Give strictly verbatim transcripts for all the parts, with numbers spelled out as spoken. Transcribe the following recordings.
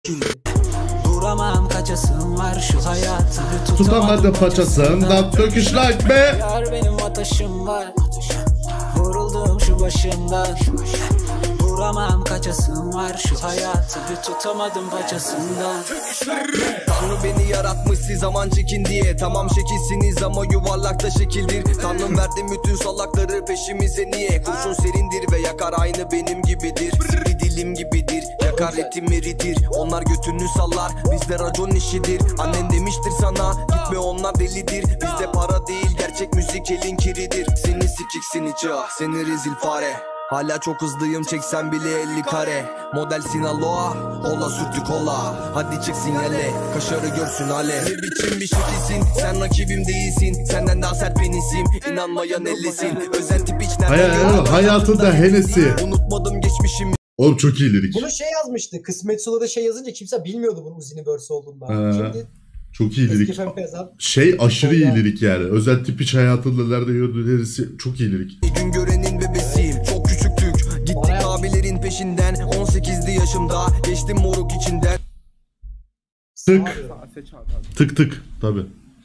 Duramam kaçasım var şu hayatı tutamadım paçasından döküş like be. Yar benim ataşım var. Vuruldum şu başımdan. Duramam kaçasım var şu hayatı bir tutamadım paçasından. Tanrı beni yaratmış siz zaman çekin diye. Tamam şekilsiniz ama yuvarlakta şekildir. Tanrım verdi bütün salakları peşimize niye? Kurşun serindir ve yakar aynı benim gibidir. Sivri dilim gibidir yakar etim eritir. Onlar götünü sallar bizde racon işidir. Annen demiştir sana gitme onlar delidir. Bizde para değil gerçek müzik elin kiridir. Seni sikiksin içi ah seni rezil fare. Hala çok hızlıyım çeksen bile elli kare. Model Sinaloa, ola sürtü kola. Hadi çık sinyale, kaşarı görsün ale. Ne biçim bir şekilsin, sen rakibim değilsin. Senden daha sert penisim, inanmayan ellisin. Özen tip hiç nereden Hay hayatında Hennessy. Unutmadım geçmişimi. Oğlum çok iyi lirik. Bunu şey yazmıştı, Kısmet Suları şey yazınca kimse bilmiyordu bunun Uzi'nin verse olduğundan. Ee, Şimdi çok iyi lirik. Şey aşırı iyi lirik yani. Özel tip hiç hayatında nerede gördüğü Hennessy çok iyi lirik. Gün görenin bebesiyim, çok küçüktük. Gittik abilerin peşinden, on sekizli yaşımda. Geçtim moruk içinden. Tık. Tık tık tabi.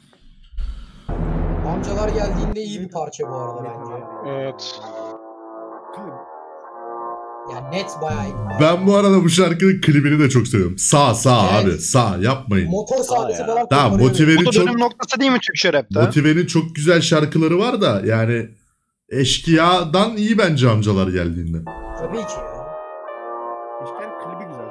Amcalar geldiğinde iyi bir parça bu arada bence. Evet. Yani net bayağı iyi. Ben bu arada bu şarkının klibini de çok seviyorum. Sağ sağ Evet. abi sağ yapmayın. Motor sahnesi falan. Tamam Motive'nin Bu da çok dönüm noktası değil mi Türkçe rapte? Motive'nin çok güzel şarkıları var da yani Eşkıya'dan iyi bence amcalar geldiğinde. Tabii ki ya. Eşkıya klibi güzel.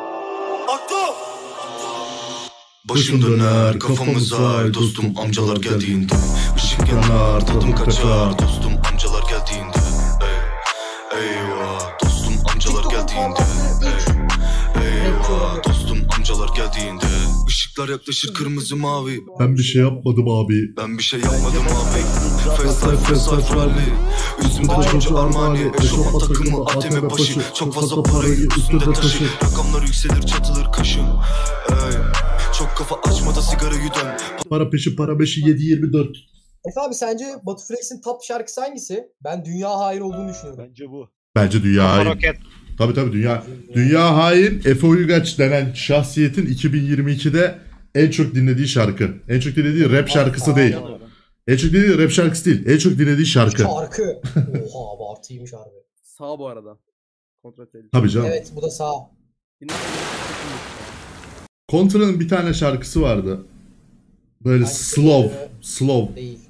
Başım döner kafamız ay dostum amcalar geldiğinde. Işık yanar tadım kaçar dostum amcalar geldiğinde. Ey, eyvah dostum amcalar geldiğinde. Ey, eyvah dostum amcalar geldiğinde. Işıklar yaklaşır kırmızı mavi. Ben bir şey yapmadım abi. Ben bir şey yapmadım abi. Face life face life rally. Üstümde çocuğu Armani. Eşofman takımı A T M başı. Çok fazla parayı üstünde taşı. Rakamlar yükselir çatılır kaşım. Ey. Çok kafa açmada sigarayı dön. Para peşi para beşi yedi yirmi dört. Efe abi sence Batu Flex'in top şarkısı hangisi? Ben Dünya Hain olduğunu düşünüyorum. Bence bu. Bence Dünya Hain. Roket. Tabii tabii Dünya. Dünya Hain Efe Uygaç denen şahsiyetin iki bin yirmi ikide en çok dinlediği şarkı. En çok dinlediği rap şarkısı değil. En çok dinlediği rap şarkısı değil. En çok dinlediği şarkı. Şarkı. Oha abartıymış harbi. Sağ bu arada. Kontrol edelim. Tabii canım. Evet bu da sağ. Contra'nın bir tane şarkısı vardı. Böyle Hangisi? slow. Slow. Değil.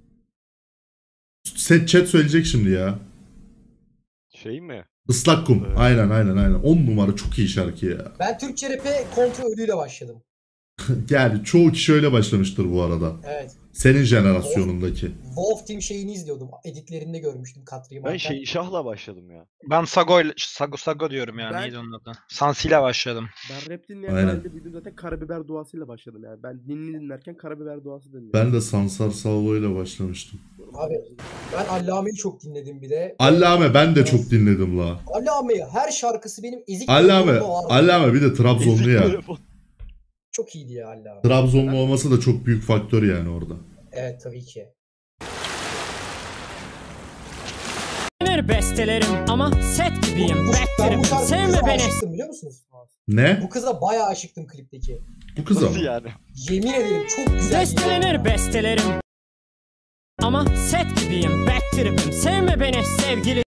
Set chat söyleyecek şimdi ya. Şey mi? Islak kum. Evet. Aynen aynen aynen. on numara çok iyi şarkı ya. Ben Türkçe rap'e Kontra ölüyle başladım. Yani çoğu kişi öyle başlamıştır bu arada. Evet. Senin jenerasyonundaki. Wolf Team şeyini izliyordum. Editlerinde görmüştüm Katri'yi. Ben şey Şah'la başladım ya. Ben Sago, Sago, Sago diyorum ya. Ben- Neydi onun adı? Sansi'yle başladım. Ben rap Aynen. dinleyenlerde bildiğim zaten Karabiber duasıyla başladım yani. Ben dinli dinlerken Karabiber duası dinliyorum. Ben de Sansar Salvo ile başlamıştım. Abi ben Allame'yi çok dinledim bir de. Allame ben de çok dinledim la. Allame'yi her şarkısı benim ezik. Allame, telefonumda vardı. Allame bir de Trabzonlu ya. Çok iyiydi ya Allame. Trabzonlu olması da çok büyük faktör yani orada. Evet tabii ki. Bestelerim ama set gibiyim. Bu, ben bu şarkıya Sevme kıza beni. aşıktım biliyor musunuz? Ne? Bu kıza bayağı aşıktım klipteki. Bu kıza mı? Nasıl yani? Yemin ederim çok güzel. Bestelenir bestelerim ama set gibiyim. Backtrip'im. Sevme beni sevgili.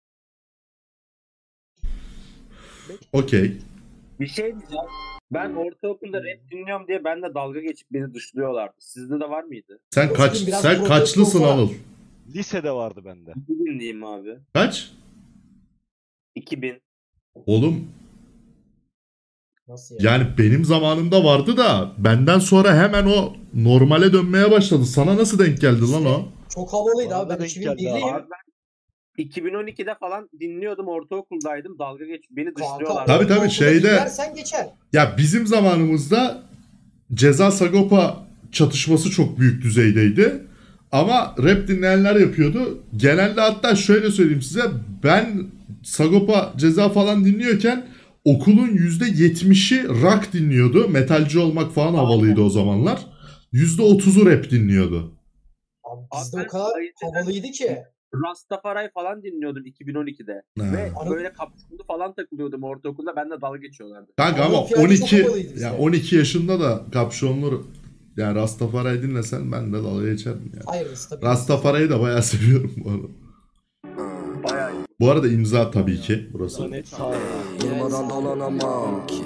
Okey. Bir şey diyeceğim. Ben ortaokulda rap dinliyorum diye ben de dalga geçip beni dışlıyorlardı. Sizde de var mıydı? Sen kaç Biraz sen protest kaçlısın olsa- Anıl? Lisede vardı bende. iki binliyim abi. Kaç? iki bin. Oğlum Nasıl ya? yani benim zamanımda vardı da benden sonra hemen o normale dönmeye başladı. Sana nasıl denk geldi lan o? Çok havalıydı abi. Bana Ben denk geldi iki bin birliyim. Abi ben iki bin on ikide falan dinliyordum. Ortaokuldaydım. Dalga geçip beni Kanka. dışlıyorlardı. Tabii, tabii, ortaokulda şeyde- dinlersen geçer. Ya bizim zamanımızda Ceza Sagopa çatışması çok büyük düzeydeydi. Ama rap dinleyenler yapıyordu. Genelde hatta şöyle söyleyeyim size. Ben Sagopa Ceza falan dinliyorken okulun yüzde yetmişi rock dinliyordu. Metalci olmak falan havalıydı o zamanlar. yüzde otuzu rap dinliyordu. Abi bizde Abi o kadar ben- havalıydı ki. Rastafari falan dinliyordum iki bin on ikide. Ha. Ve böyle kapşonlu falan takılıyordum ortaokulda. Ben de dalga geçiyorlardı. Kanka ama Ama on iki çok havalıydı işte. ya on iki yaşında da kapşonlu yani Rastafari'yi dinlesen ben de dalga geçerdim yani. Hayır tabii. Rastafari'yi da bayağı seviyorum bu arada. Bayağı Bu arada imza tabii ki burası. Net sağ. durmadan dolanamam ki.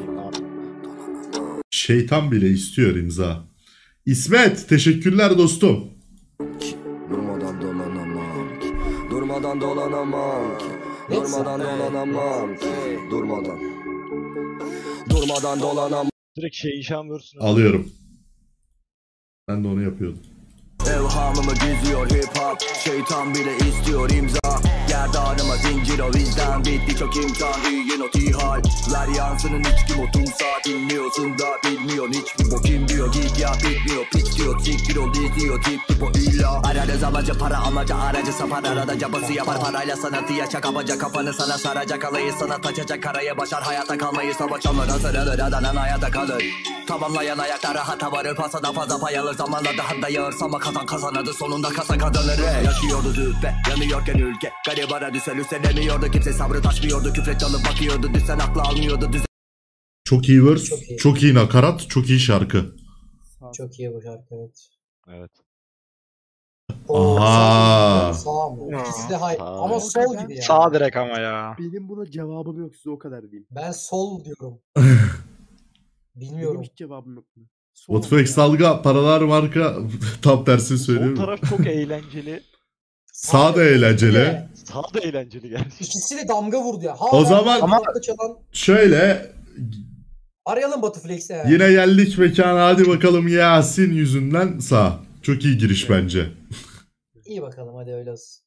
Şeytan bile istiyor imza. İsmet teşekkürler dostum. Durmadan dolanamam ki. Durmadan dolanamam ki. Net Durmadan sağ. dolanamam ki. Durmadan. Durmadan dolanamam. Direkt şey işan vursun. Alıyorum. Ben de onu yapıyordum. Evhamımı geziyor hip hop. Şeytan bile istiyor imza. Gerdanıma zincir o vicdan. Bitti çok imkan iyi not ihal. Ver yansının hiç kim otumsa. Dinliyorsun da bilmiyorsun hiçbir bokim diyor. Git ya bitmiyor piç diyor. Siktir ol diziyor tip tip o illa. Ararız amacı para amaca aracı sapar. Arada cabası yapar parayla sanatı yaşa. Kapaca kafanı sana saracak alayı sana taçacak. Karaya başar hayata kalmayı savaş onlara sarılır. Adanan hayata kalır. Tamamlayan ayaklara hata varır. Pasada fazla pay alır. Zamanla daha da yağır. Sama kazan kazanadı sonunda kasa kazanır. Yaşıyordu züppe yanıyorken ülke. Garibara düşen üstelemiyordu. Kimse sabrı taşmıyordu. Küfret alıp bakıyordu. Düşsen aklı almıyordu. Düzen Çok iyi verse, Çok iyi. çok iyi nakarat, çok iyi şarkı. Çok iyi bu şarkı evet. Evet. Oo, Aha. Sağ, sağ mı? İkisi de hay. Sağ. Ama sol gibi yani. Sağ direkt ama ya. Benim buna cevabım yok size o kadar diyeyim. Ben sol diyorum. Benim Bilmiyorum. hiç cevabım yok. buna. Sol Botflex ya. dalga, paralar marka tam tersini Sol söylüyorum. taraf çok eğlenceli. Sağ da eğlenceli. Evet. Sağ da eğlenceli gerçekten. İkisi de damga vurdu ya. Hala O zaman- Ama çalan... Şöyle Arayalım Batuflex'e yani. yine geldik mekana hadi bakalım Yasin yüzünden sağ. Çok iyi giriş bence. İyi bakalım hadi öyle olsun.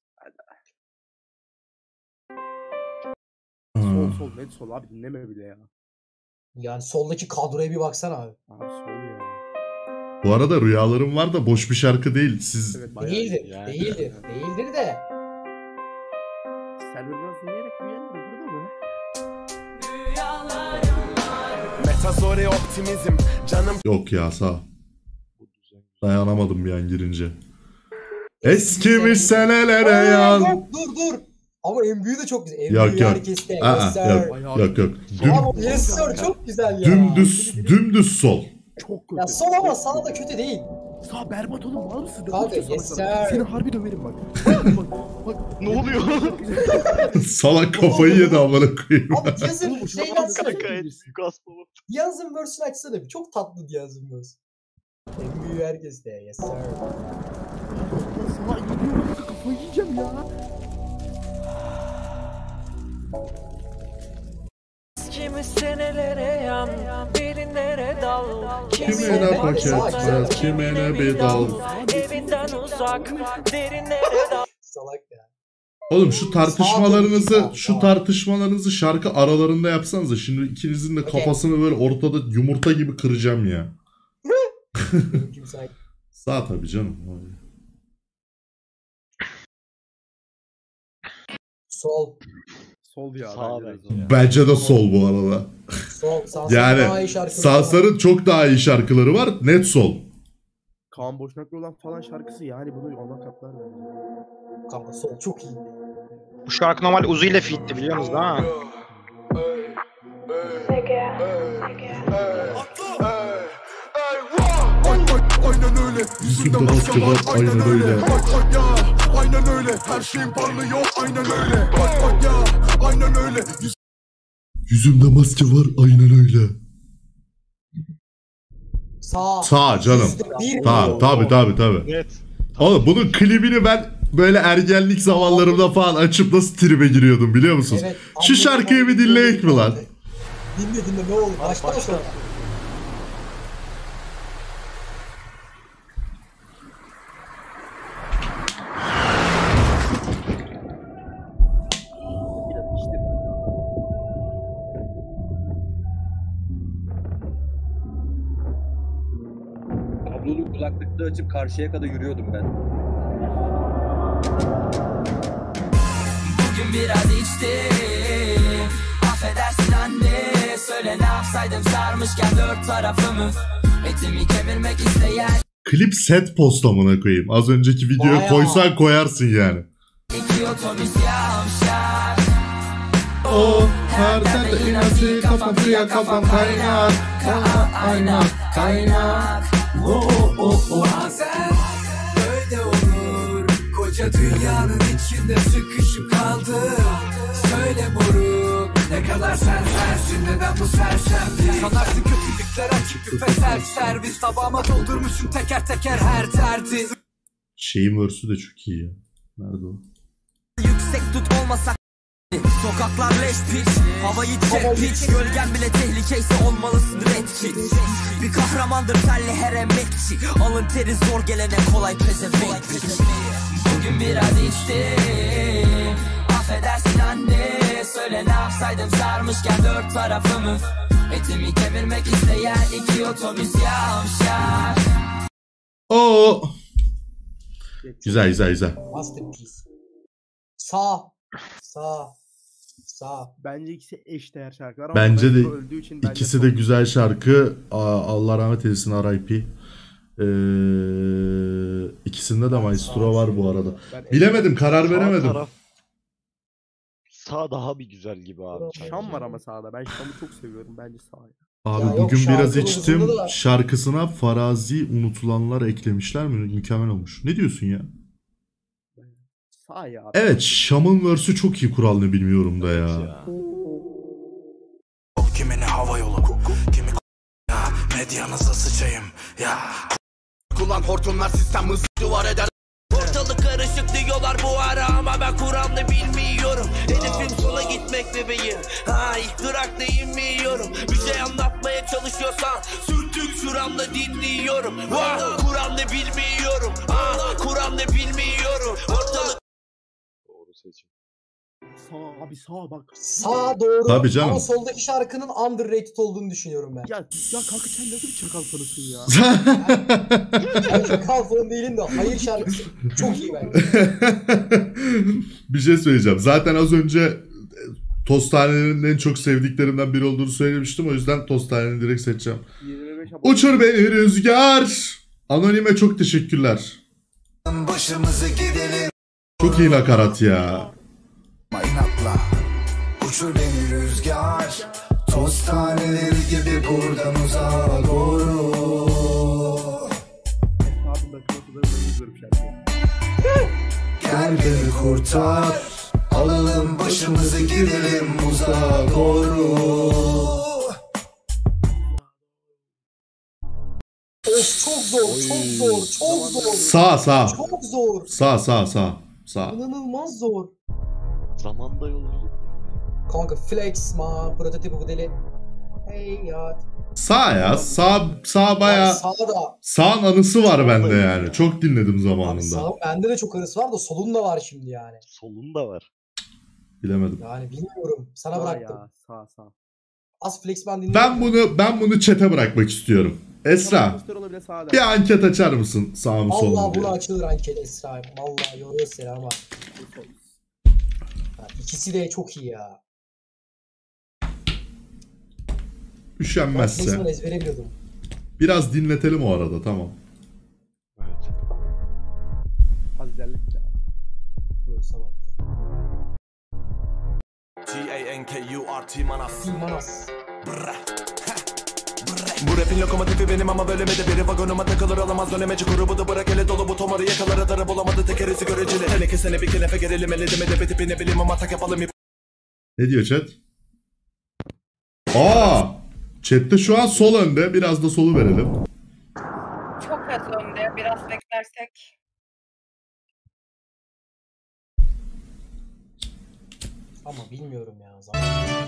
Sol sol net sol abi dinleme bile ya. Yani soldaki kadroya bir baksana abi. Abi sol ya. Bu arada rüyalarım var da boş bir şarkı değil. Siz Evet bayağı. Değildir. yani. Değildir. Değildir de. Selvi biraz dinleyerek uyanır burada mı? Metazori optimizm canım yok ya sağ. Dayanamadım bir an girince. Eskimiş senelere Aa, yan. yok, dur dur. Ama en büyüğü de çok güzel. En Yok büyüğü yok. herkeste. Aa, Yes sir. yok yok yok. Düm, Abi yes sir çok güzel ya. dümdüz dümdüz sol. Çok kötü. Ya sol ama sağ da kötü değil. Sağ berbat oğlum mal mısın? Kanka, Dövüyorum yes sana sana. sir. Seni harbi döverim bak. bak, bak. Ne oluyor? Salak kafayı yedi amına koyayım. Abi Diaz'ın şeyini açsana. Gaspa bak. Diaz'ın verse'ini açsana bir. Çok tatlı Diaz'ın verse. En büyüğü herkeste. Yes sir. Sağa gidiyorum kafayı yiyeceğim ya. Kimi senelere yan, derinlere dal. Kimine paket ver, kimine bir dal. Evinden uzak, derinlere dal. Salak ya. Oğlum şu tartışmalarınızı, Sağ ol, şu sağ ol. tartışmalarınızı şarkı aralarında yapsanıza. Şimdi ikinizin de Okey. kafasını böyle ortada yumurta gibi kıracağım ya. Benimki müsait. Sağ tabii canım. Sol. Sol ya. Sağ bence de bence sol. ya. Bence de sol bu arada. Sol. Sansar'ın daha iyi Yani şarkıları var. Sansar'ın çok daha iyi şarkıları var. Net sol. Kaan Boşnaklı olan falan şarkısı yani bunu ona katlar bence. Kanka sol çok iyi. Bu şarkı normal Uzi ile feat'ti biliyor musunuz değil mi? aynen öyle Yüzümde maske var aynen öyle. bak ya aynen öyle her şeyin parlıyor aynen öyle bak bak ya aynen öyle Yüzümde maske var aynen öyle. Sağ. Sağ canım. Yüzde bir. Sağ tabi tabi tabi. Net. Oğlum bunun klibini ben böyle ergenlik zamanlarımda falan açıp nasıl tribe giriyordum biliyor musunuz? Evet, Şu anladım, şarkıyı bir anladım. dinleyek mi lan? Dinle dinle ne olur. Baştan sonra. Biraz işte. Kablolu kulaklıkta açıp karşıya kadar yürüyordum ben. Bugün biraz içtim. Affedersin anne. Söyle ne yapsaydım sarmışken dört tarafımı. Etimi kemirmek isteyen Klip set post amına koyayım. Az önceki videoya Bayağı. koysan koyarsın yani. iki O her derde inatı kafam suya kafam kaynar. Aynen kaynar. Oh oh oh. Bazen böyle olur. Koca dünyanın içinde sıkışıp kaldım. Söyle moruk, ne kadar sen sensin, neden bu sersemlik? Sanarsın kötülükler açık büfe self servis. Tabağıma doldurmuşum teker teker her derdi. Şeyin versi de çok iyi ya. Nerede o? Yüksek tut olmasak sokaklar leş piç, havayı çek piç. Gölgen bile tehlikeyse olmalısın red kit. Bir kahramandır telli her emekçi. Alın teri zor gelene kolay pezevenk piç. Bugün biraz içtim, affedersin anne. Söyle ne yapsaydım sarmışken dört tarafımı. Etimi kemirmek isteyen iki otobüs yavşar. Oo. Güzel güzel güzel. Masterpiece. Sağ. Sağ. Sağ. Bence ikisi eşdeğer şarkılar ama Bence de öldüğü için bence ikisi de son- güzel şarkı. Aa, Allah rahmet eylesin R I P. Ee, ikisinde de Maestro var bu arada. Ben Bilemedim, karar veremedim. Taraf sağ daha bir güzel gibi abi. Şam var ama sağda. Ben Şam'ı çok seviyorum. Bence sağ. Abi Ya yok, bugün biraz şarkının içtim. uzunluğu da- Şarkısına Farazi Unutulanlar eklemişler mi? Mükemmel olmuş. Ne diyorsun ya? Sağ ya. Evet, Şam'ın versi çok iyi, kuralını bilmiyorum da ya. Kimine hava yolu, kimi ya, medyanıza sıçayım ya. Kullan hortumlar sistem hızlı duvar eder. Ortalık karışık diyorlar bu ara ama ben Kur'an'ı bilmiyorum. Hedefim sola gitmek bebeğim. Ha ilk duraktayım bilmiyorum. Bir şey anlatmaya çalışıyorsan sürtük şuramda dinliyorum. Vah Kur'an'ı bilmiyorum. Ha Kur'an'ı bilmiyorum. Ortalık Doğru seçim. Sağ abi sağ bak. Sağ doğru. Tabii canım. Ama soldaki şarkının underrated olduğunu düşünüyorum ben. Ya ya kanka sen nasıl bir çakal fanısın ya? Ben çakal falan değilim de hayır şarkısı çok iyi bence. Bir şey söyleyeceğim. Zaten az önce Tostane'nin en çok sevdiklerimden biri olduğunu söylemiştim. O yüzden Tostane'ni direkt seçeceğim. yirmi beş Uçur beni rüzgar. Anonime çok teşekkürler. Başımızı gidelim Çok iyi nakarat ya. inatla. Uçur beni rüzgar, toz taneleri gibi buradan uzağa doğru. Sağdım da klasörlerden izliyorum şarkıyı. Gel beni kurtar, alalım başımızı gidelim uzağa doğru. Of çok zor, çok zor, çok zor. Sağ sağ. Çok zor. Sağ sağ sağ. Sağ. İnanılmaz zor. Zamanda yolculuk. Kanka flex ma, prototipi bu deli. Hey ya. Sağ ya. Sağ sağ baya. Yani sağda. Sağın anısı var bende yani. Çok dinledim Abi zamanında. sağ, bende de çok arası var da solun da var şimdi yani. Solun da var. Bilemedim. Yani bilmiyorum. Sana Sağ bıraktım. ya sağ sağ. Az flex ben dinliyorum. Ben bunu ben bunu chat'e bırakmak istiyorum. Esra, Poster bile sağda. bir anket açar mısın sağ mı sol mu Allah diye. bunu açılır anket Esra. Vallahi yoruyor seni ama. Ya, ikisi de çok iyi ya. Ben flex'den Üşenmezse. ezbere biliyordum. Biraz dinletelim o arada, tamam. Evet. Az ilerlet ya. Böyle sabah. G A N K U R T Manas. Manas. Bu rapin lokomotifi benim ama bölümede biri vagonuma takılır alamaz dönemeci grubu da bırak ele dolu bu tomarı yakalar adarı bulamadı tekerisi göreceli. Teneke sene bir kenefe gelelim eledim edebi tipi ne bileyim ama tak yapalım. Ne diyor chat? Aa! Chat'te şu an sol önde. Biraz da solu verelim. Çok az önde. Biraz beklersek. Ama bilmiyorum ya zaman.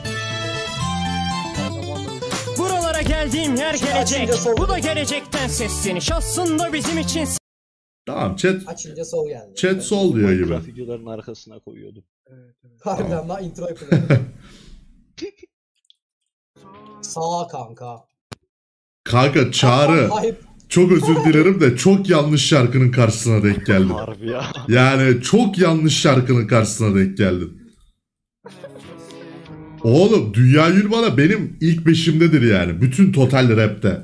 Buralara geldiğim yer Açınca gelecek. sol Bu da geldi. gelecekten sesleniş. Aslında bizim için Tamam chat. Açınca sol geldi. Chat sol diyor gibi. Grafik videoların arkasına koyuyordum. Evet evet. Harbiden lan intro yapılıyor. Sağ kanka. Kanka Çağrı, Hype. çok özür dilerim de çok yanlış şarkının karşısına denk geldin. Harbi ya. Yani çok yanlış şarkının karşısına denk geldin. Oğlum Dünya Yürüman'a benim ilk beşimdedir yani. Bütün total rapte. Yalan,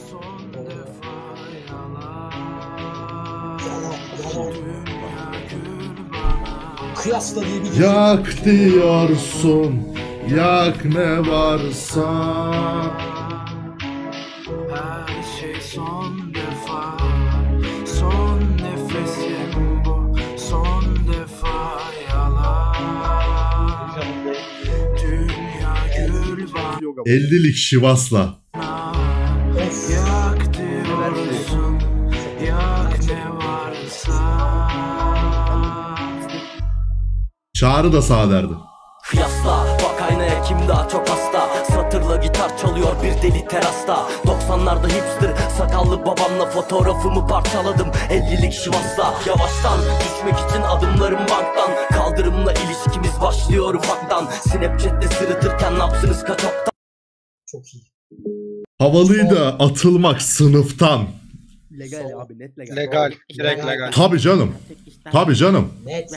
yalan. Kıyasla diye bir Yak diyorsun. yak ne varsa. Her şey son defa, son nefesim bu, son defa yalan. Dünya gül bana ellilik Şivas'la. yak diyorsun, yak ne varsa. Çağrı da sağ derdi. Kıyasla bak aynaya kim daha çok hasta. Satırla gitar çalıyor bir deli terasta. doksanlarda hipster sakallı babamla fotoğrafımı parçaladım. ellilik Şivas'la yavaştan düşmek için adımlarım banktan. Kaldırımla ilişkimiz başlıyor ufaktan. Snapchat'te sırıtırken napsınız kaçoktan. Çok iyi. Havalıydı atılmak sınıftan. Legal abi, net legal. Legal. Direkt legal. Tabii canım. Tabii canım. Net.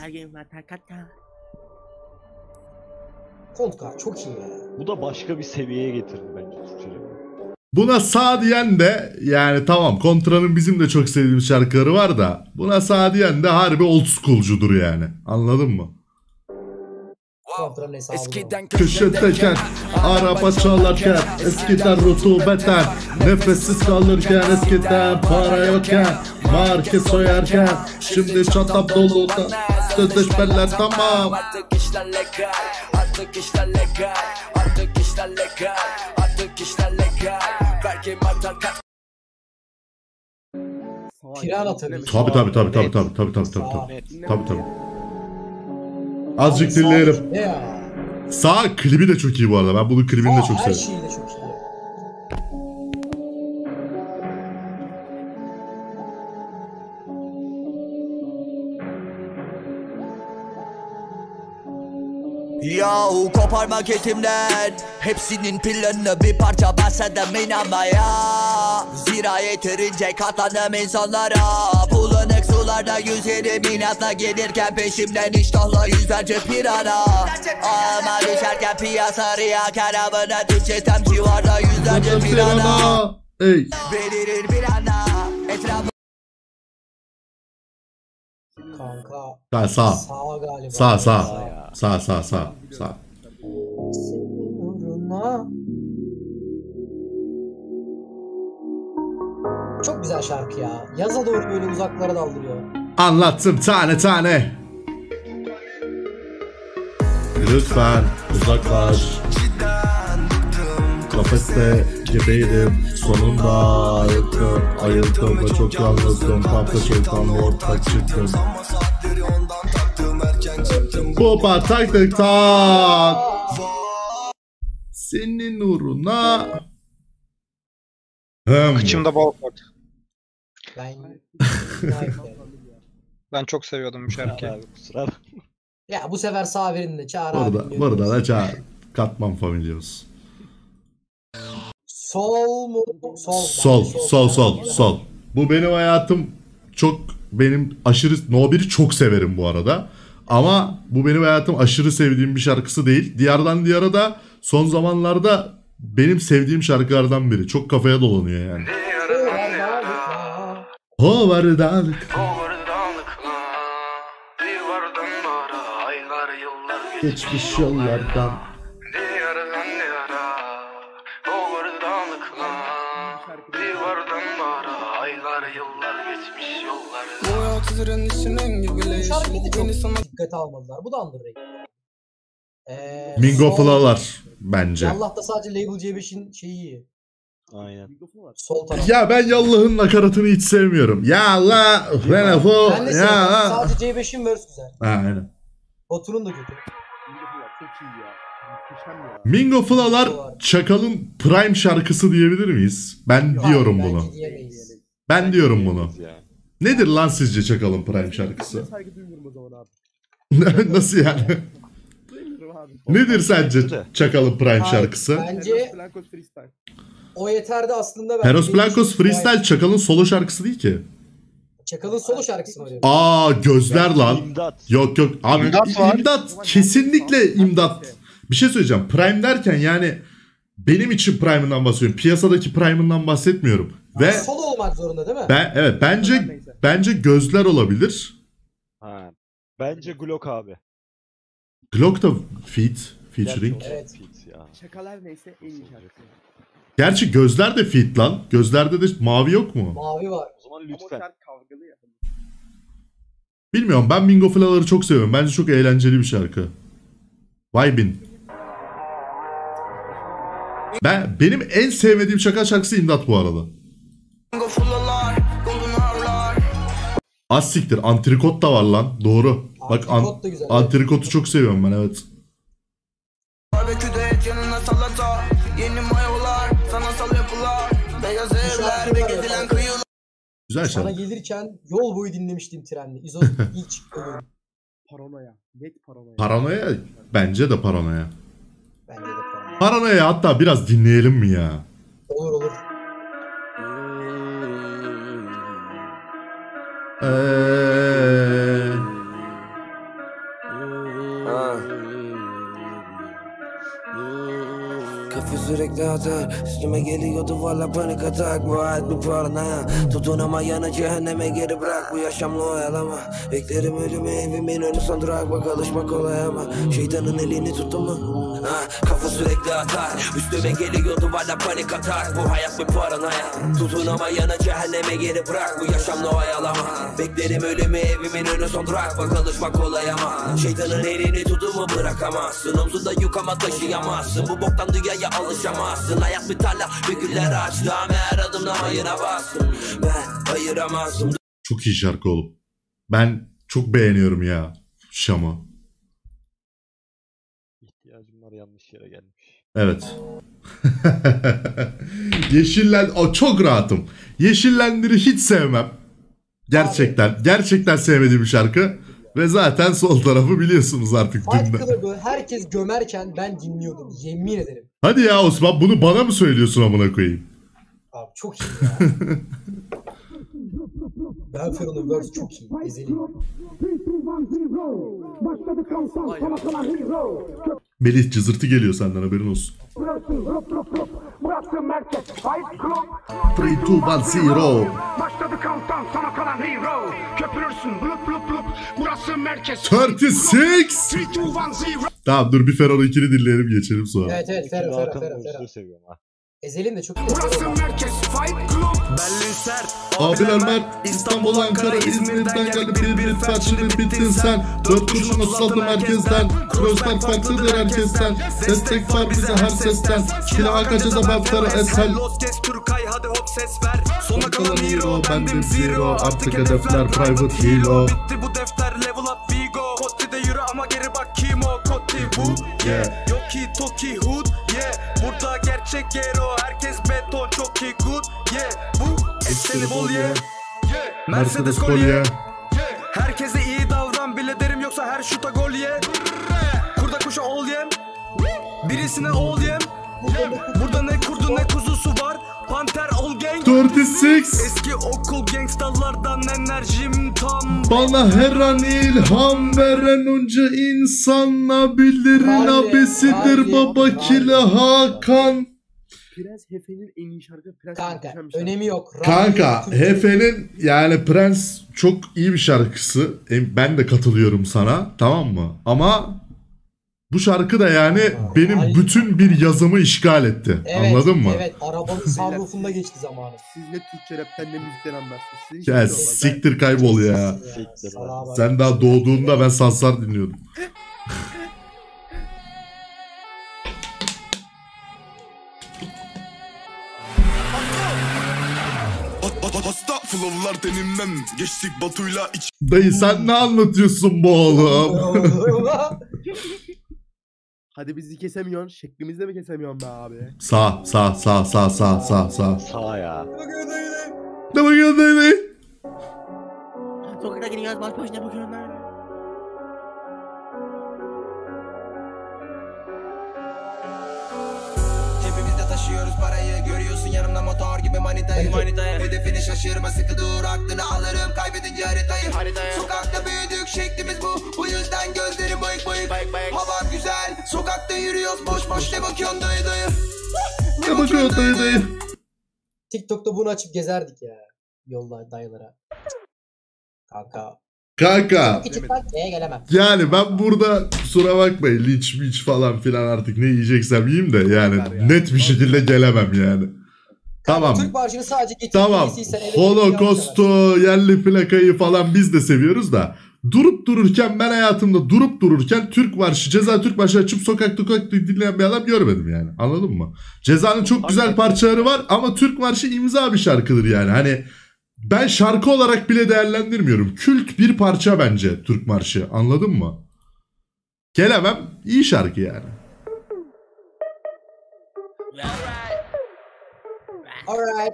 Kontkar çok iyi ya. Bu da başka bir seviyeye getirdi bence Türkçe rap'i. Buna sağ diyen de yani tamam Kontra'nın bizim de çok sevdiğimiz şarkıları var da buna sağ diyen de harbi old school'cudur yani. Anladın mı? Kontra'nın hesabı. Köşedeyken, araba çalarken, eskiden rutubeten, nefessiz kalırken, eskiden para yokken, market soyarken, şimdi çatap dolu da, sözleşmeler tamam. Artık işler legal, artık işler legal, artık işler legal, artık işler legal. Belki martar kaç. Pirana tabii. Tabii tabii tabii tabii tabii tabii tabii tabii tabii tabii. Azıcık dinleyelim. Ne ya? Sağ klibi de çok iyi bu arada. Ben bunun klibini de çok Her seviyorum. şeyi de çok iyi. Yahu koparmak etimden hepsinin planını bir parça bahsedem inanmaya. Zira yeterince katlandım insanlara. Bulanık sularda yüzerim inatla gelirken peşimden iştahla yüzlerce pirana. Ama düşerken piyasa riyaker avına düşesem civarda yüzlerce pirana. Ey. Belirir bir anda etrafı. Kanka. Ha, sağ. Sağ galiba. Sağ sağ. Sağ sağ sağ. Sağ. Senin uğruna. Çok güzel şarkı ya. Yaza doğru böyle uzaklara daldırıyor. Anlattım tane tane. Lütfen uzaklaş. Kafeste gibiydim. Sonunda ayıldım. Ayıldım ve çok yalnızdım. Kampta şeytanla ortak çıktım. Bu partaklıktan senin uğruna. Hmm. Kıçımda bal var. Ben... Ben çok seviyordum bu şarkıyı. Abi kusura bakma. Ya bu sefer sağ verin de Çağrı abi. Burada, burada da çağır. Katman Familyos. Sol mu? Sol. Sol, sol, sol, sol. Bu benim hayatım çok benim aşırı No bir'i çok severim bu arada. Ama bu benim hayatım aşırı sevdiğim bir şarkısı değil. Diyardan Diyara da son zamanlarda benim sevdiğim şarkılardan biri. Çok kafaya dolanıyor yani. Hovardalık. Geçmiş yollardan. Dikkate almadılar. Bu da underrated. Ee, Mingo sol- Flow'lar bence. Allah'ta sadece Label C beşin şeyi iyi. Aynen. Sol taraf. Ya ben Yallah'ın nakaratını hiç sevmiyorum. Ya Allah, Renafo, Ben de ya sevmem. Allah. Sadece C beşin verse güzel. Aynen. Batur'un da kötü. Çok iyi ya. Muhteşem ya. Mingo Flow'lar Çakal'ın Prime şarkısı diyebilir miyiz? Ben diyorum Bence bunu. diyemeyiz. Ben diyorum bunu. Ya. Nedir lan sizce Çakal'ın Prime şarkısı? Saygı duymuyorum o zaman abi. Nasıl yani? Duymuyorum abi. Nedir sence Çakal'ın Prime Hayır, şarkısı? Bence Eros Blancos Freestyle. o yeterdi aslında. Peros Benim Blancos için Freestyle gayet- Çakal'ın solo şarkısı değil ki. Çakal'ın solo şarkısı mı diyor? Aa gözler lan. İmdat. Yok yok abi İmdat var. imdat kesinlikle imdat. Bir şey söyleyeceğim. Prime derken yani benim için Prime'ından bahsediyorum. Piyasadaki Prime'ından bahsetmiyorum. Ve Solo olmak zorunda değil mi? ben evet bence bence gözler olabilir. Ha. Bence Glock abi. Glock da feat. featuring. Evet. Ya. Şakalar neyse en iyi şarkı. Gerçi gözler de fit lan. Gözlerde de mavi yok mu? Mavi var. O zaman Ama o lütfen. şarkı kavgalı ya. Bilmiyorum, ben Bingo Flow'ları çok seviyorum. Bence çok eğlenceli bir şarkı. Vibin. Ben benim en sevmediğim şaka şarkısı İmdat bu arada. Az siktir. Antrikot da var lan. Doğru. Bak an Antrikot da güzel, evet. antrikotu çok seviyorum ben, evet. Barbeküde yanına salata, yeni mayolar, sanatsal yapılar, beyaz evler ve gezilen kıyılar. Güzel Sana şarkı. gelirken yol boyu dinlemiştim trende. İzo ilk çıktığı gün. Paranoya. Net paranoya. Paranoya bence de paranoya. Bence de paranoya. Paranoya hatta biraz dinleyelim mi ya? Olur olur. Eee... Kafa sürekli atar, üstüme geliyordu valla panik atak. Bu hayat bir paranoya, tutunamayanı cehenneme geri bırak. Bu yaşamla oyalama, beklerim ölümü evimin önü son durak. Bak alışmak kolay ama şeytanın elini tuttu mu? Ha, kafa sürekli atar, üstüme geliyordu valla panik atak. Bu hayat bir paranoya, tutunamayanı cehenneme geri bırak. Bu yaşamla oyalama, beklerim ölümü evimin önü son durak. Bak alışmak kolay ama şeytanın elini tuttu mu bırakamazsın. Omzunda yük ama taşıyamazsın. Bu boktan dünyaya alışamazsın. Hayat bir tarla, bir güller açtı ama her adımda hayıra bastım. Ben ayıramazdım. Çok iyi şarkı oğlum. Ben çok beğeniyorum ya Şam'ı. İhtiyacım var, yanlış yere gelmiş. Evet. Yeşillen... O çok rahatım. Yeşillendir'i hiç sevmem. Gerçekten. Gerçekten sevmediğim bir şarkı. Ve zaten sol tarafı biliyorsunuz artık. Fight Dünden. Club'ı herkes gömerken ben dinliyordum. Yemin ederim. Hadi ya Osman, bunu bana mı söylüyorsun amına koyayım? Abi çok iyi ya. Ben Fero'nun verse çok iyi. Ezeli. Melih cızırtı geliyor senden, haberin olsun. three, two, one, zero. Başladı countdown, sana kalan hero. Köpürürsün blup blup blup. Burası merkez. thirty six. three, two, one, zero. Tamam dur, bir Ferro ikili dinleyelim geçelim sonra. Evet evet Fero Fero Hakan'ın Fero Fero. özünü seviyorum ha. Ezel'in de çok iyi. Burası merkez. Fight Club. Belli sert, Abiler Mert, İstanbul, Ankara, İzmir'den geldi bir bir fer, şimdi bittin sen. Dört kurşun ıslatlı merkezden, Crossbar farklıdır herkesten. Destek var bize her sesten, silaha kaçacak ben Ferro Esel. Lostes Türkay hadi hop ses ver. Sona Kalan hero, bendim zero, artık hedefler private hero. Bitti bu defter level up we go. Kotti'de yürü ama geri bak kim o Kotti bu yeah. Yoki Toki Hood yeah. Burada gerçek hero, herkes beton çok iyi good yeah. Bu Eseli bol yeah. Mercedes kolye. Herkese iyi davran bile derim, yoksa her şuta gol ye. Kurda kuşa ol yem, birisine ol yem. Burada ne kurdu ne kuzusu var. Panter ol gang. thirty six. Eski okul gangstalardan enerjim tam. Bana her an ilham veren onca insanla bilir Harbi, nabesidir harbi, baba harbi. kile Hakan. Prens Hefe'nin en iyi şarkı. Prens Kanka muhteşem bir şarkı. önemi yok. Kanka Radyo, Hefe'nin yani Prens çok iyi bir şarkısı. E, Ben de katılıyorum sana, tamam mı? Ama bu şarkı da yani benim Ay. bütün bir yazımı işgal etti. Evet, Anladın mı? Evet, arabanın sunroofunda geçti zamanı. Siz ne Türkçe rapten ne müzikten anlarsınız. Sizin hiçbir Ya şey olmaz. siktir kaybol ya. Siktir Salaha lan. bak. Sen daha doğduğunda ben Sansar dinliyordum. Hasta flowlar tenimden. Geçtik Batu'yla iç. Dayı sen ne anlatıyorsun bu oğlum? Hadi bizi kesemiyorsun. Şeklimizde mi kesemiyorsun be abi? Sağ sağ sağ sağ sağ sağ sağ. Sağ ya. Ne bakıyorsun dayı? Sokakta gidiyoruz baş başına bakıyorum ben. Cebimizde taşıyoruz parayı, görüyorsun yanımda motor gibi manitayı. manitayı. Hedefini şaşırma, sıkı dur, aklını alırım kaybedince haritayı. haritayı. Sokakta büyüdük, şeklimiz bu, bu yüzden gözlerim bayık bayık. bayık, bayık. Hava güzel, sokakta yürüyoruz boş boş, ne bakıyorsun dayı dayı? Ne bakıyorsun dayı dayı? TikTok'ta bunu açıp gezerdik ya. Yolda dayılara. Kanka Kanka. Küçük ben C'ye gelemem. Yani ben burada kusura bakmayın linç miç falan filan artık ne yiyeceksem yiyeyim de yani net bir şekilde gelemem yani. Tamam. Türk marşını sadece getirip Tamam. Holocaust'u, yerli plakayı falan biz de seviyoruz da durup dururken ben hayatımda durup dururken Türk marşı, Ceza Türk marşı açıp sokak sokak dinleyen bir adam görmedim yani. Anladın mı? Ceza'nın çok güzel parçaları var ama Türk marşı imza bir şarkıdır yani. Hani ben şarkı olarak bile değerlendirmiyorum. Kült bir parça bence Türk marşı. Anladın mı? Gelemem. İyi şarkı yani. Alright.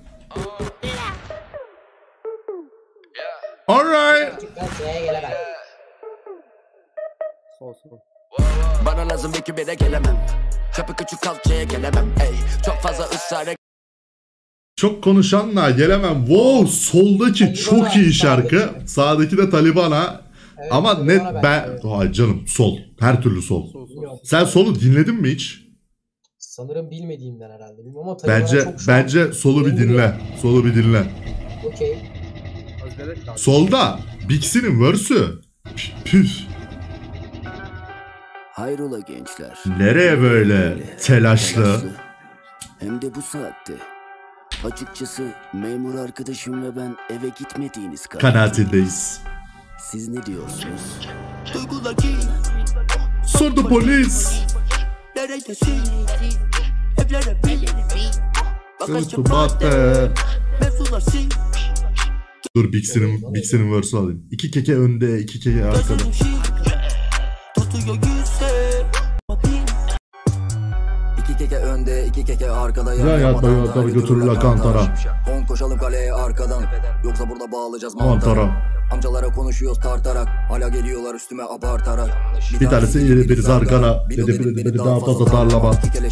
Alright. Ben C'ye gelemem. Sol sol. Bana lazım iki bire gelemem. Çapı küçük kalçaya gelemem. Ey çok fazla ısrar et. Çok konuşanla gelemem. Wow, soldaki Talibana, çok iyi şarkı. Sağdaki, sağdaki de Talibana. Evet, ama net ben, ben ay canım sol. Her türlü sol. sol, sol. Sen solu dinledin mi hiç? Sanırım bilmediğimden herhalde. Bilmiyorum ama Talibana bence çok bence an... solu bir dinle. Solu bir dinle. Okey. Solda Bixi'nin verse'ü. Püf. Hayrola gençler. Nereye böyle telaşlı? telaşlı? Hem de bu saatte. Açıkçası memur arkadaşım ve ben eve gitmediğiniz kanaatindeyiz. Siz ne diyorsunuz? Sordu polis. Dur Bixi'nin Bixi'nin verse'ü alayım. İki keke önde, iki keke arkada. İki keke önde, iki keke arkada. Ya yatma yatma götürürler kantara. On koşalım kaleye arkadan. Yoksa burada bağlayacağız mantara. Amcalara konuşuyoruz tartarak. Hala geliyorlar üstüme abartarak. Bir, bir tanesi iri bir zargana. Dedi bir dedi bir daha fazla darlama.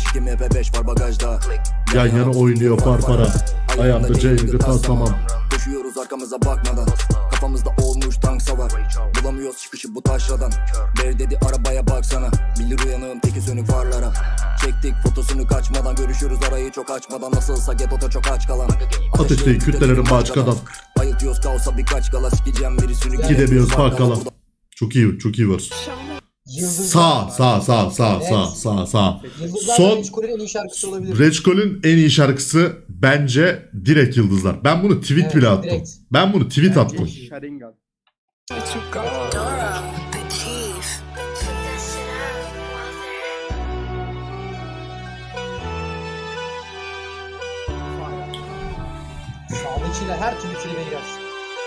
Yan yana oynuyor farfara. Ayağımda C'yi taslamam. Koşuyoruz arkamıza bakmadan. Kafamızda olmuş tank savar. Bulamıyoruz çıkışı bu taşradan. Ver dedi arabaya baksana. Bilir uyanığım teki sönük farlara. Çektik fotosunu kaçmadan. Görüşürüz arayı çok açmadan. Nasılsa getota çok aç kalan. Ateşteyi kütlelerin başkadan. Bayıltıyoruz kaosa birkaç gala. Sikeceğim birisini. Gidemiyoruz bakkala. Çok iyi çok iyi var. Sağ sağ sağ sağ sağ sağ sağ. Son Reçkol'ün en iyi şarkısı olabilir. Reçkol'ün en iyi şarkısı bence direkt Yıldızlar. Ben bunu tweet evet, bile attım. Direkt. Ben bunu tweet evet, attım. Sağdakiler her türlü tribe girersin.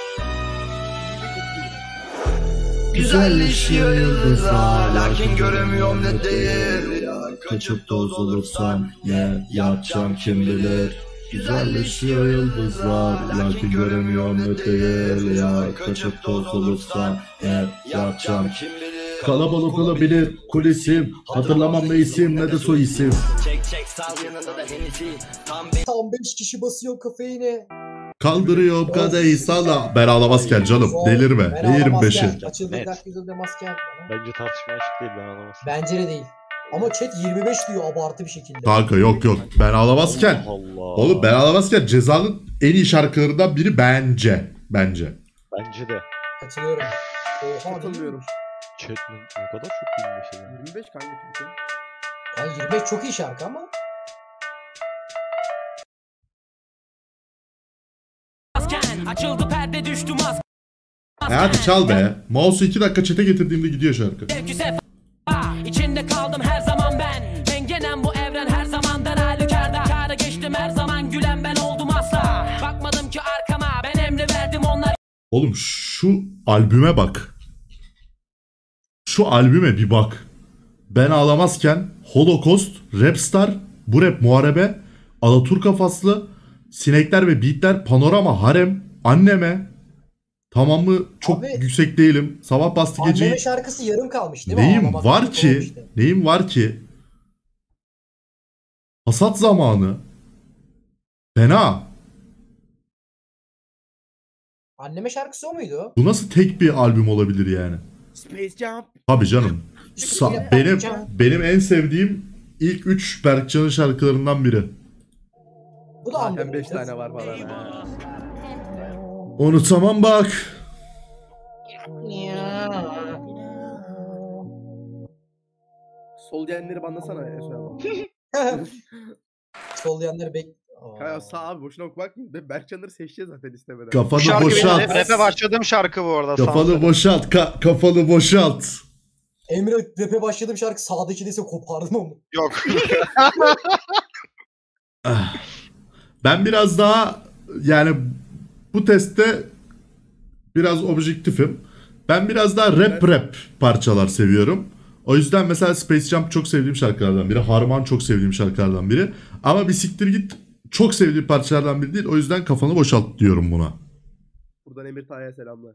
Güzelleşiyor yıldızlar, lakin göremiyorum ne değil. Ya kaçıp toz olursam ne yapacağım kim bilir. Güzelleşiyor yıldızlar, lakin göremiyorum ne değil. Ya kaçıp toz olursam ne yapacağım kim bilir. Kalabalık olabilir kulisim, hatırlamam ne isim ne de soy isim. Tam beş kişi basıyor kafeine. Kaldırıyor kadehi sala. Ben ağlamazken canım. Delirme. Ne yirmi beşi? Bence tartışmaya açık değil, ben ağlamazken. Bence de değil. Ama chat yirmi beş diyor abartı bir şekilde. Kanka yok yok. Ben ağlamazken. Allah Allah. Oğlum ben ağlamazken Ceza'nın en iyi şarkılarından biri bence. Bence. Bence de. Katılıyorum. Oha katılıyorum. Chat ne kadar çok yirmi beş yani. yirmi beş kanka çünkü. Yani yirmi beş çok iyi şarkı ama. Açıldı perde düştü maske. E hadi çal be. Mouse'u iki dakika chat'e getirdiğimde gidiyor şarkı. İçinde kaldım her zaman ben. Dengenen bu evren her zamandan halükarda. Kâra geçtim her zaman gülen ben oldum asla. Bakmadım ki arkama ben emri verdim onlar. Oğlum şu albüme bak. Şu albüme bir bak. Ben ağlamazken Holocaust, Rapstar, bu rap muharebe, Alaturka faslı, Sinekler ve Beatler, Panorama, Harem, Anneme. Tamam mı? Çok abi, yüksek değilim. Sabah bastı geceyi. Anneme şarkısı yarım kalmış değil mi? Neyim Ağlamak var ki? Olmuştu. Neyim var ki? Hasat zamanı. Fena. Anneme şarkısı o muydu? Bu nasıl tek bir albüm olabilir yani? Space Jump. Tabii canım. Sa- benim benim en sevdiğim ilk üç Berkcan'ın şarkılarından biri. Bu da zaten beş tane var falan. Unutamam bak. Sol diyenleri banlasana Esu abi. Sol diyenleri bek... Kanka sağ abi boşuna okumak mı? Ben Berkcanları seçeceğiz zaten istemeden. Kafanı Şarkı boşalt. benim rap'e başladığım şarkı bu arada. Kafanı Sanırım. boşalt. Ka- kafanı boşalt. Emre rap'e başladığım şarkı sağdaki dese kopardım onu. Yok. Ben biraz daha yani bu testte biraz objektifim. Ben biraz daha rap rap parçalar seviyorum. O yüzden mesela Space Jump çok sevdiğim şarkılardan biri. Harman çok sevdiğim şarkılardan biri. Ama bir siktir git çok sevdiğim parçalardan biri değil. O yüzden kafanı boşalt diyorum buna. Buradan Emir Tay'a selamlar.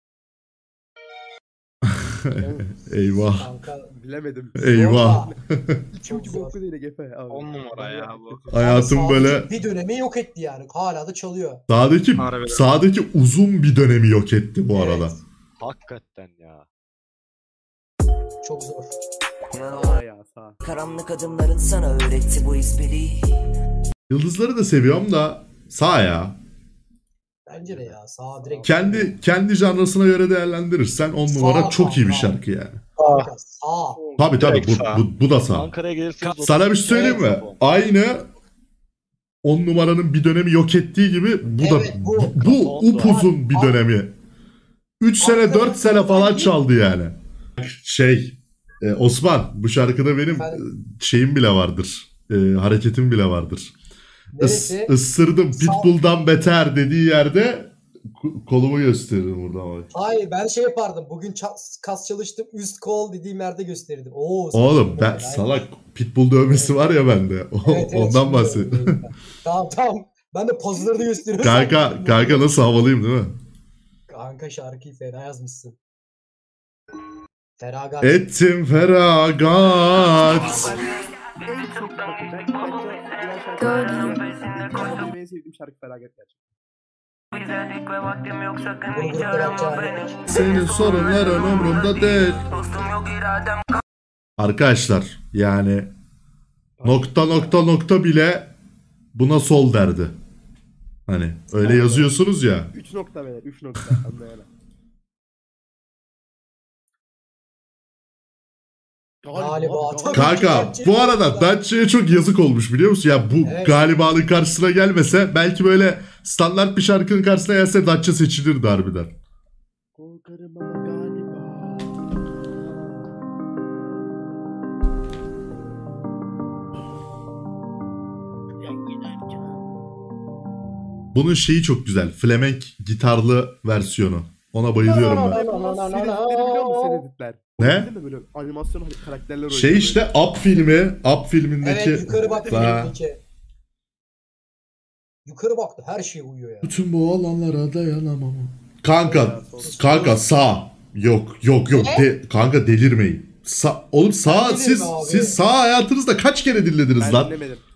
Eyvah. Kanka Bilemedim. Eyvah. Çünkü boklu değil Gefe abi. On numara ya bu. Hayatım sağdaki böyle bir dönemi yok etti yani. Hala da çalıyor. sağdaki Harbiden. sağdaki uzun bir dönemi yok etti bu arada. Evet. Hakikaten ya. Çok zor. Sağ ya sağ. Karanlık adımların sana öğretti bu ezberi. Yıldızları da seviyorum da sağ ya. Bence de ya. Sağ direkt. Kendi kendi janrasına göre değerlendirirsen on numara Sağ, çok iyi bir sağ. şarkı yani. Kanka, sağ. Tabii tabii Direkt bu, sağ. bu, bu da sağ. Ankara'ya gelirseniz Sana bir şey söyleyeyim mi? Aynı on numaranın bir dönemi yok ettiği gibi bu da Evet, bu. bu, bu upuzun bir Abi, dönemi. üç sene Ankara- dört sene falan çaldı yani. Şey e, Osman bu şarkıda benim Efendim? e, şeyim bile vardır. E, hareketim bile vardır. Is, Neresi? ısırdım Sağ- pitbull'dan beter dediği yerde ko- kolumu gösteririm burada ama. Hayır ben şey yapardım. Bugün ça- kas çalıştım. Üst kol dediğim yerde gösterirdim. Oo, Oğlum ben Aynen. salak pitbull dövmesi var ya bende. O- Evet, evet, ondan şimdi bahsediyorum. öyleyim ben. Tamam tamam. Ben de pozları da gösteriyorum. Kanka, kanka nasıl havalıyım değil mi? Kanka şarkıyı fena yazmışsın. Feragat. Ettim feragat. En çok bakın belki bence benim en sevdiğim şarkı Feragat gerçekten. Bunu grupta bakacağım. Senin sorunların umurumda değil. Arkadaşlar yani nokta nokta nokta bile buna sol derdi. Hani öyle yazıyorsunuz ya. üç nokta beyler üç nokta anlayana. Galiba. Tabii Kanka ki. bu arada Datça'ya çok yazık olmuş biliyor musun? Ya bu Evet. galibanın karşısına gelmese belki böyle standart bir şarkının karşısına gelse Datça seçilirdi harbiden. Korkarım ama galiba. Bunun şeyi çok güzel. Flamenk gitarlı versiyonu. Ona bayılıyorum ben. Seneditleri biliyor musun seneditler? Ne? Değil mi böyle animasyon karakterler oynuyor. Şey işte Up filmi, Up filmindeki... Evet yukarı baktı Ha. filmdeki. Yukarı baktı her şeye uyuyor ya. Bütün bu alanlara dayanamam. Kanka, kanka sağ. Yok, yok, yok. De, kanka delirmeyin. Sa oğlum sağ Ben siz delirme abi. siz sağ hayatınızda kaç kere dinlediniz Ben lan? dinlemedim.